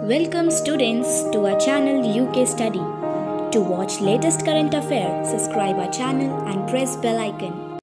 Welcome students to our channel UK Study. To watch latest current affair, subscribe our channel and press bell icon.